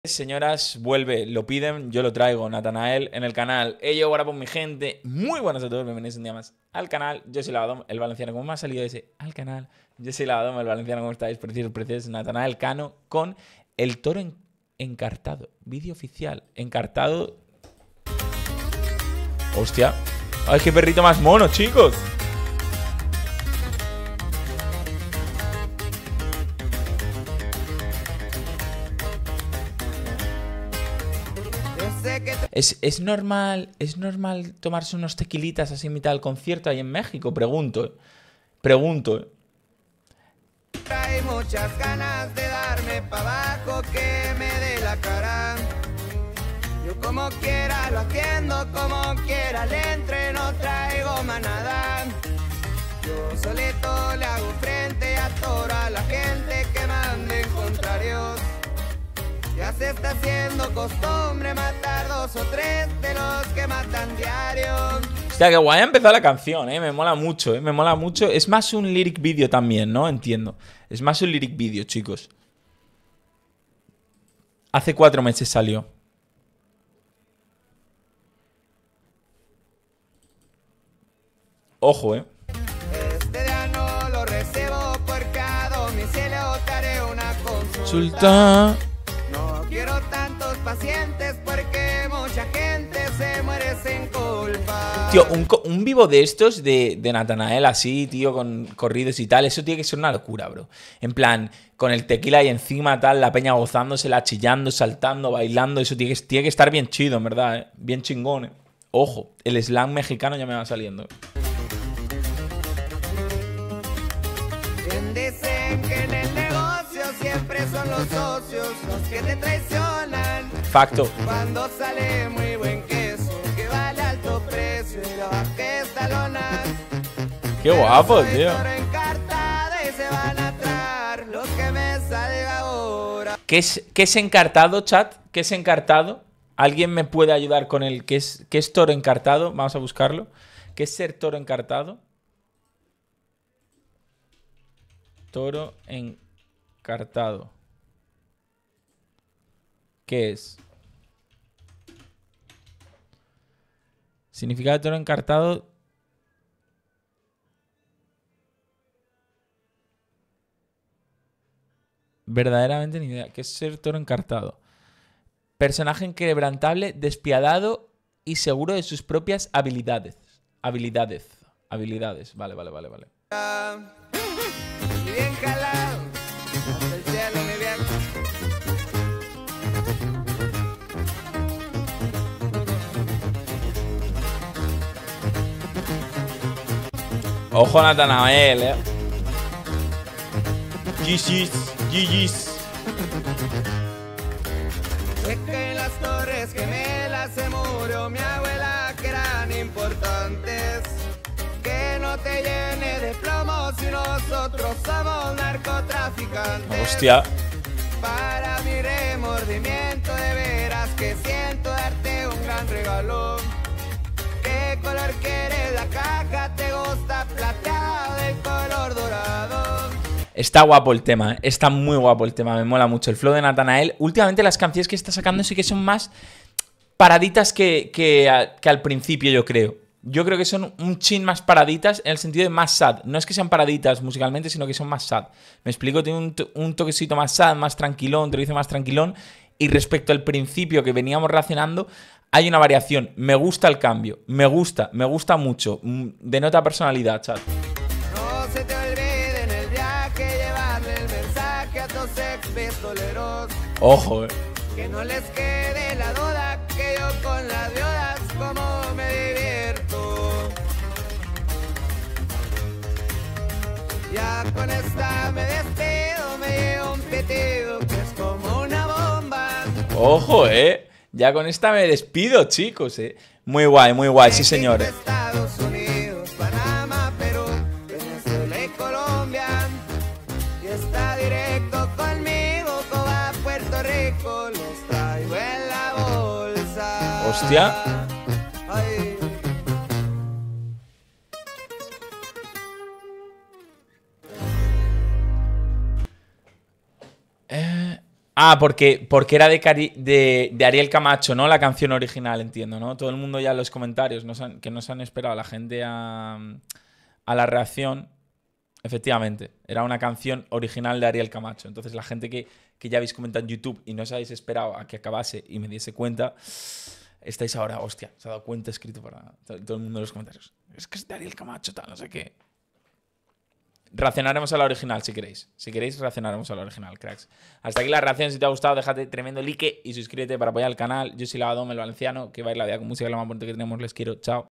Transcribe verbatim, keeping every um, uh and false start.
Señoras, vuelve, lo piden, yo lo traigo, Natanael, en el canal. Ello, ahora por mi gente. Muy buenas a todos, bienvenidos un día más al canal. Yo soy Lavadom, el valenciano. ¿Cómo me ha salido ese? Al canal. Yo soy Lavadom, el valenciano. ¿Cómo estáis? Precioso, precioso. Natanael Cano con el toro en encartado. Vídeo oficial. Encartado. Hostia. Ay, qué perrito más mono, chicos. ¿Es, es normal es normal tomarse unos tequilitas así en mitad del concierto ahí en México? Pregunto, ¿eh? Pregunto, ¿eh? Hay muchas ganas de darme pa' abajo, que me dé la cara. Yo como quiera lo atiendo, como quiera le entre, no traigo manada. Yo solito le hago frente a toda la gente que mande en contrarios. Ya se está haciendo costumbre matar dos o tres de los que matan diario. Hostia, qué guay ha empezado la canción, ¿eh? Me mola mucho, ¿eh? Me mola mucho. Es más un lyric video también, ¿no? Entiendo. Es más un lyric video, chicos. Hace cuatro meses salió. Ojo, ¿eh? Este día no lo recibo porque a domicilio te haré una consulta. Sultán. No quiero tantos pacientes porque mucha gente se muere sin culpa. Tío, un, un vivo de estos de, de Natanael así, tío, con corridos y tal, eso tiene que ser una locura, bro. En plan, con el tequila ahí encima, tal, la peña gozándosela, chillando, saltando, bailando, eso tiene que, tiene que estar bien chido, en verdad, ¿eh? Bien chingón, ¿eh? Ojo, el slang mexicano ya me va saliendo. Bien dicen que en el negocio siempre son los socios los que te traicionan. Facto. Cuando sale muy buen queso que vale alto precio y lo bajé estalonas. Qué guapo, tío. Y se van a traer lo que me salga ahora. ¿Qué es, qué es encartado, chat? ¿Qué es encartado? ¿Alguien me puede ayudar con el qué es, qué es toro encartado? Vamos a buscarlo. ¿Qué es ser toro encartado? Toro encartado. ¿Qué es? Significado de toro encartado. Verdaderamente ni idea. ¿Qué es ser toro encartado? Personaje inquebrantable, despiadado y seguro de sus propias habilidades. Habilidades. Habilidades. Vale, vale, vale, vale. Y bien jalado hasta el cielo, mi bien. Ojo Natanael, eh. G G's, G G's. Es que en las torres gemelas se murió mi abuela, que eran importantes. Que no te llene de plomo si nosotros somos narcotraficantes. Hostia. Para mi remordimiento de veras que siento darte un gran regalo. ¿Qué color quieres la caja? ¿Te gusta plateado del color dorado? Está guapo el tema, ¿eh? Está muy guapo el tema, me mola mucho el flow de Natanael. Últimamente las canciones que está sacando sí que son más paraditas que, que, que al principio, yo creo. Yo creo que son un chin más paraditas en el sentido de más sad. No es que sean paraditas musicalmente, sino que son más sad. Me explico, tiene un, un toquecito más sad, más tranquilón, te lo dice más tranquilón. Y respecto al principio que veníamos relacionando, hay una variación. Me gusta el cambio, me gusta, me gusta mucho. Denota personalidad, chat. No se te olvide en el viaje llevarle el mensaje a tus ex pistoleros. Ojo, eh. Que no les quede la duda que yo con las viudas como me divierto. Ya con esta me despido, me llevo un pitido que es como una bomba. Ojo, eh. Ya con esta me despido, chicos, eh. Muy guay, muy guay, sí señor. Estados Unidos, Panamá, Perú, Venezuela y Colombia. Y está directo conmigo, Cuba, Puerto Rico, los traigo en la bolsa. Hostia. Ay. Eh, Ah, porque, porque era de, Cari de, de Ariel Camacho, ¿no? La canción original, entiendo, ¿no? Todo el mundo ya en los comentarios no se han, que no se han esperado la gente a, a la reacción. Efectivamente, era una canción original de Ariel Camacho. Entonces la gente que, que ya habéis comentado en YouTube y no os habéis esperado a que acabase y me diese cuenta, estáis ahora, hostia, se ha dado cuenta escrito para todo el mundo en los comentarios. Es que es de Ariel Camacho, tal, no sé qué. Reaccionaremos a la original si queréis. Si queréis, reaccionaremos a la original, cracks. Hasta aquí la reacción. Si te ha gustado, déjate tremendo like y suscríbete para apoyar el canal. Yo soy Lavadón, el valenciano, que va a ir la vida con música, lo más bonito que tenemos. Les quiero. Chao.